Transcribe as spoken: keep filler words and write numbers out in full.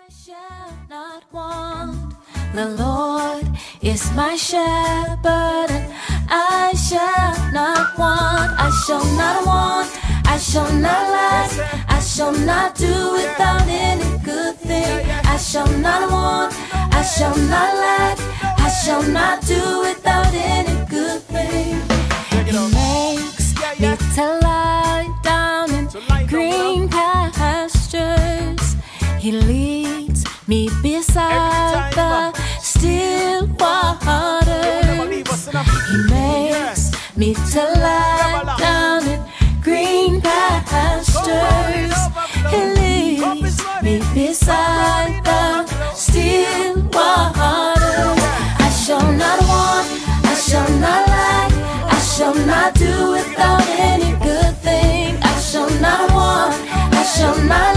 shall not want. The Lord is my shepherd, and I shall not want. I shall not want. I shall not lack. I shall not do without any good thing. I shall not want. I shall not lack. I shall not do without any good thing. He makes me to lie down in green pastures. He leads me beside the still waters. He makes me to lie down in green pastures. He leads me beside the still waters. I shall not want, I shall not lack, I shall not do without any good thing. I shall not want, I shall not